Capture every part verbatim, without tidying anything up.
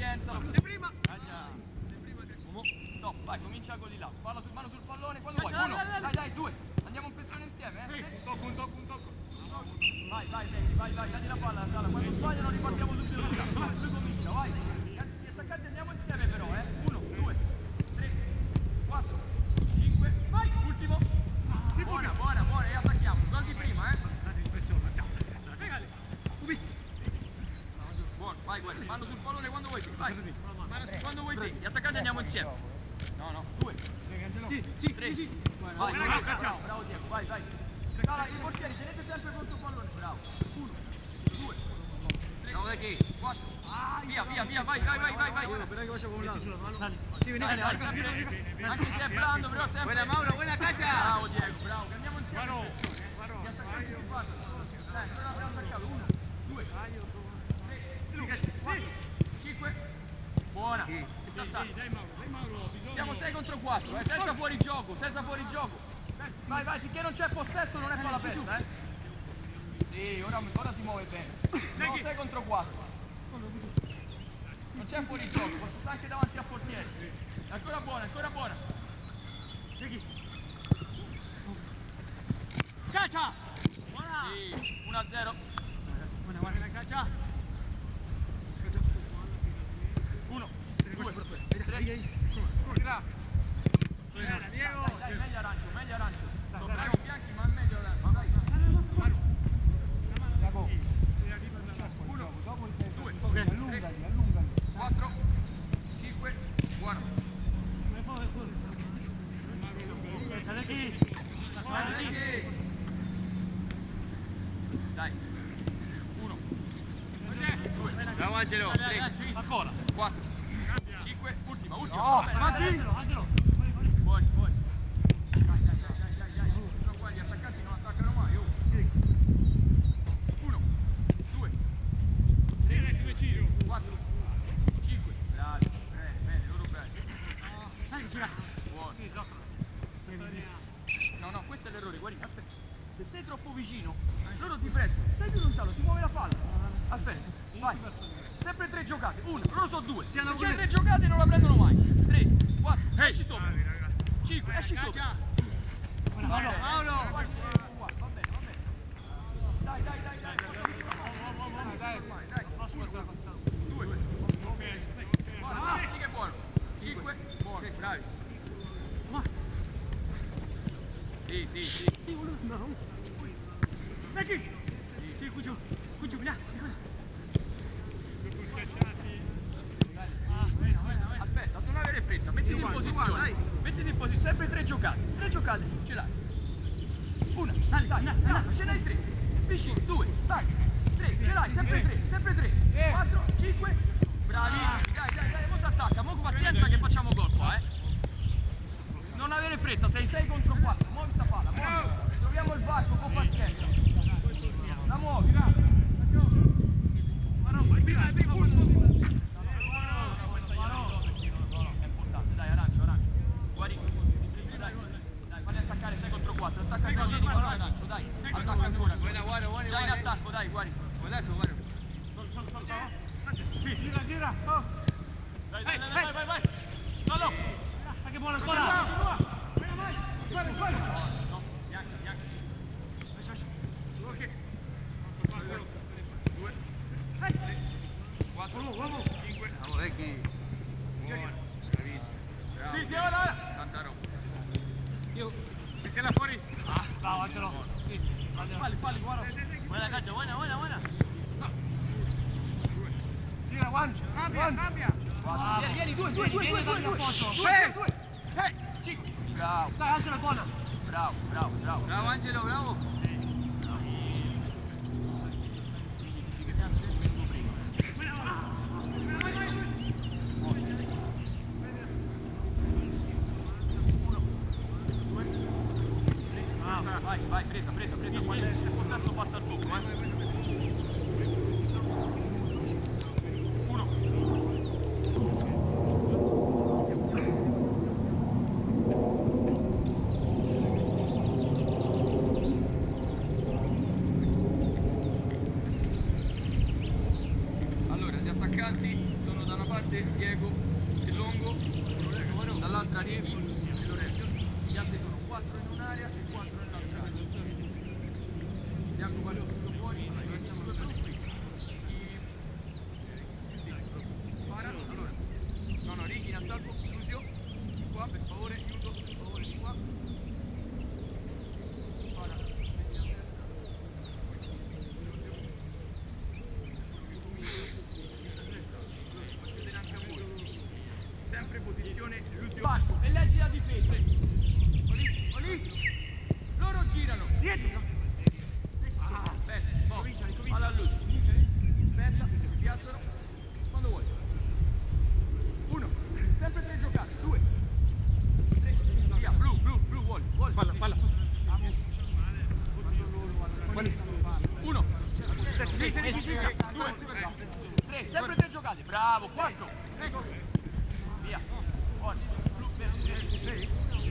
pazienza. Di prima. Ah già. Stop, vai, comincia con di là. Palla sul mano sul pallone, quando vuoi. Uno, dai, dai, due. Andiamo in pressione insieme, eh. Un tocco, un tocco, un tocco. Vai, vai, vai, vai, vai, dagli la palla, Sala. Quando sbagliano ripartiamo subito da là. Vai, lui comincia, vai. Gli attaccanti andiamo insieme però, eh. Uno, due, tre, quattro, cinque, vai, ultimo. Sì, buona, buona, buona, e attacchiamo. Gol di prima, eh. Buono, vai, guarda, mano sul pallone quando vuoi, vai. Mano su quando vuoi te. Gli attaccanti andiamo insieme. No, no, due. Sì, sì, tre. sì. Vai, Bravo, bravo, ciao. bravo Diego, vai, vai. Sala, i portieri, tenete sempre contro il pallone, bravo. Uno, due, tre, quattro. Via, via, via, vai, vai, vai, vai, vai. Spera che facciamo un lato. Dai, dai, sempre, anche se è blando, però sempre. Buena Mauro, buena caccia. Bravo Diego, bravo, cambiamo insieme. Guardo, Gli attaccanti si fanno. Dai, però abbiamo attaccato. Uno, due, tre, quattro, cinque. Buona. dai Mauro, dai Mauro. Siamo sei contro quattro, eh, senza fuori gioco, senza fuori gioco. Vai, vai, finché non c'è possesso non è palla aperta, eh. Sì, ora, ora si muove bene. Siamo sei contro quattro. Non c'è fuori gioco, posso stare anche davanti al portiere. È ancora buona, è ancora buona. Caccia! Buona! Sì, uno a zero. Buona, guarda la caccia. uno, due, tre. Diego! Dai, dai, meglio arancio, meglio arancio. Tocchiamo bianchi, ma è meglio arancio. Dai. uno, due, tre, quattro, cinque, buono. Dai. uno, due, Bravo Angelo! tre, Ancora! quattro, cinque, ultima, ultima. No, Vabbè, avanti! Angelo, Angelo. Buoni, buoni. Dai, dai, dai, dai, dai, dai. Sono qua, gli attaccanti non attaccano mai. Oh. uno, due, tre, quattro, cinque. Bravi, bene, bene, loro belli. Buono. No, no, questo è l'errore, guarda, aspetta. Se sei troppo vicino, loro ti prestano. Stai più lontano, si muove la palla. Aspetta, vai. Sempre tre giocate. Uno, loro sono due. Se c'è tre giocate non la prendono mai. Tre, quattro, esci sopra. Cinque, esci sopra. Mauro, Mauro! Va bene, va bene. Dai, dai, dai, dai. Dai, dai, dai. Due. Buono, sì che è buono. Cinque, buono, bravi. Sì, sì, sì. Vedi? Sì, cuccio, cuccio, vieni, Aspetta, non avere fretta, mettiti in posizione. Mettiti in posizione, sempre tre giocate. Tre giocate, ce l'hai. Una, dai, dai, dai, ce n'hai tre. Vicino, due, dai. Tre, ce l'hai, sempre tre, sempre tre. Quattro, cinque. Bravissimi, dai, dai, dai, mo si attacca, mo pazienza che facciamo gol qua, eh. Non avere fretta, sei sei contro quattro, muovi sta palla, muovi. Troviamo il varco con pazienza. La muovi, dai. È importante, dai, arancio, arancio. Guarito. Dai, dai, falli attaccare sei contro quattro, attacca il pallone, arancio, dai. Attacca ancora. Già in attacco, dai, guarda. Sì, gira, gira. Dai, dai, dai, vai, vai, vai. No, no. Ma che buona ancora. Guarda, guarda. No, bianca, bianca. Ok. Due, tre, quattro, cinque. Bravo, Vecchi. Buono, bravissimo. Bravo. Sì, sì, ora, ora. Tanta roba. Io, mettila fuori. Ah, bravo, Angelo. Sì. Falli, falli, guarda. Buona caccia, buena, buena, buena. Tira, Juan. Cambia, cambia. Vieni, vieni, due, due, due, due, due, due. Due, due. Eh, cinque. Bravo. Dai, Angelo è buona. Bravo, bravo, bravo. Bravo, Angelo, bravo. Vai, vai, presa, presa, presa. Quando è possesso passa il tocco, eh. Uno. Allora, gli attaccanti sono da una parte parte Diego e Longo, dall'altra Righi e Lorenzo. Gli altri sono quattro in un'area e quattro nell'altra area. Bianco va tutto fuori, andiamo due per qui. Para, allora. No, no, Righi in assalto, Lucio, di qua, per favore, aiuto, per favore, di qua. Para, metti la testa. Faccio vedere anche a voi. Sempre posizione Lucio. Parco, e leggi la difesa. Olì, olì. Loro girano. Dietro. Ah, aspetta, boh. Alla Lucio. Aspetta, si piazzano. Quando vuoi. Uno. Sempre tre giocate. Due. Tre. Via. Blu, blu, blu. Vuole, vuole. Palla, palla. Uno. Sì, sì, sì, sì. Due. Tre. Sempre tre giocate. Bravo. Quattro. Via. Buoni. Blu, verde.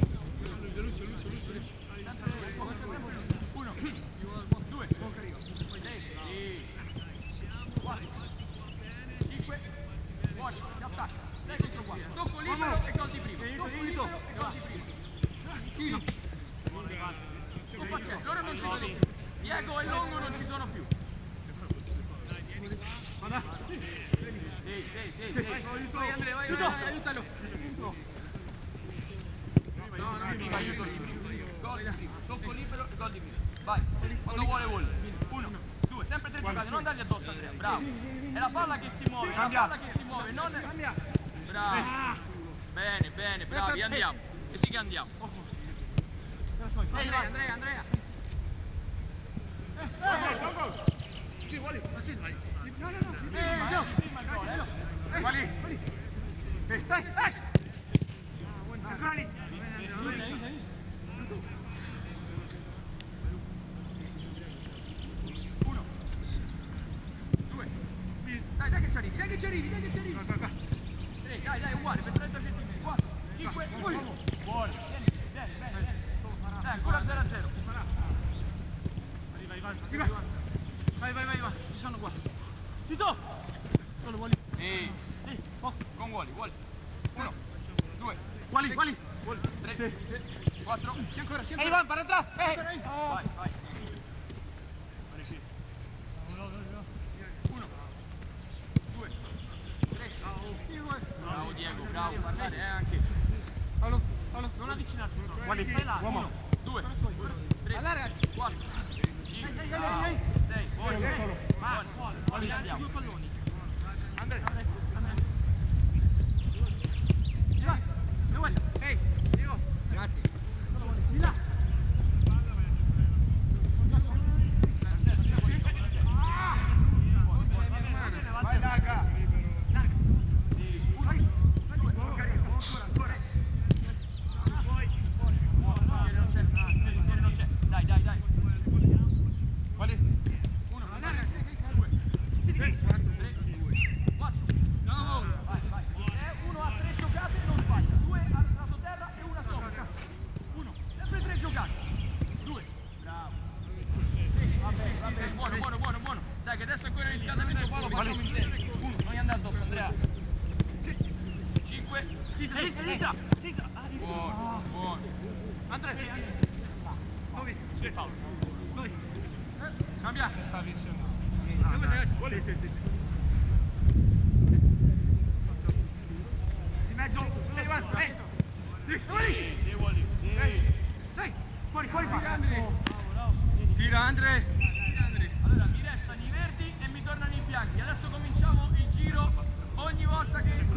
Uno. Due. Tre. Quattro. Cinque. Buoni. Si attacca. Sei contro quattro. Tocco libero e gol di primo. Tocco libero e gol di primo. Tocco a te. Loro non ci sono più. Diego e Longo non ci sono più. Sì, sì, sì, sì. Vai Andrea, vai, vai, vai, aiutalo. No, no, mi aiuto libero. Gol di primo. Tocco libero e gol di primo. Vai, quando vuole vuole. Uno, due, sempre tre giocate, non dargli addosso Andrea, bravo. È la palla che si muove, è la palla che si muove, non... Bravo. Bene, bene, bravi, andiamo. E sì che andiamo. Andrea, Andrea, Andrea. Sì, vuole. Ma sì, dai. No, no, no. Prima, prima il gol, eh. Quali? Dai, dai. Ancora lì. Uno. Due. Dai, dai che ci arrivi, dai che ci arrivi, dai che ci arrivi. Tre, dai, dai, uguale, per trenta centimetri. Quattro, cinque, uno. Buono. Vieni, vieni, vieni. Dai, ancora zero a zero. Vai, vai, vai. Vai, vai, vai, vai. Ci sono qua. Tito! Solo vuoli. Ehi. Con Wally, Wally. Uno, due, Quali, quali? tre, quattro. Ehi, Ivan, para atrás. Eh. Vai, vai. Uno, due, tre. Bravo Diego, bravo, parlare eh, anche. Fallo, fallo. Non avvicinarti. Quali? Stai là. Uomo. Uno, due, tre, quattro, cinque, sei, buoni. Buoni, buoni, andiamo. Due palloni. Andrea, Andrea. Ehi, Diego. Grazie. Di là. Vai, raga. Dai, dai, dai. Quali? Uno, due, tre, quattro. No! Vai, vai. Uno ha tre giocate e non sbaglia. Due ha lato terra e una sopra. Uno. Sempre tre giocate. Due. Bravo. Vabbè, vabbè. Buono, buono, buono, buono. Dai, che adesso ancora il riscaldamento qua lo facciamo in tempo. Uno, non gli andare addosso, Andrea. Cinque. Sinistra, sinistra, sinistra. Sinistra. Buono, buono. Andrea. Dove? Sì, Paolo. Dove? Cambia. Sta vincendo. Dove ragazzi? Vuole? Sì, sì, sì. Di mezzo. Dai, Ivan. Eh. Sì, fuori. Sì, Wally. Sì. Dai, fuori, fuori, fuori. Tira Andre. Tira Andre. Allora mi restano i verdi e mi tornano i bianchi. Adesso cominciamo il giro ogni volta che